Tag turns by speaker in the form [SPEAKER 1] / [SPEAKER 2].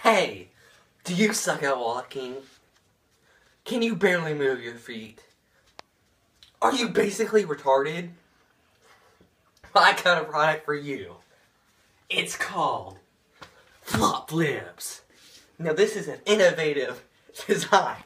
[SPEAKER 1] Hey, do you suck at walking? Can you barely move your feet? Are you basically retarded? I got a product for you. It's called Flop Lips. Now this is an innovative design.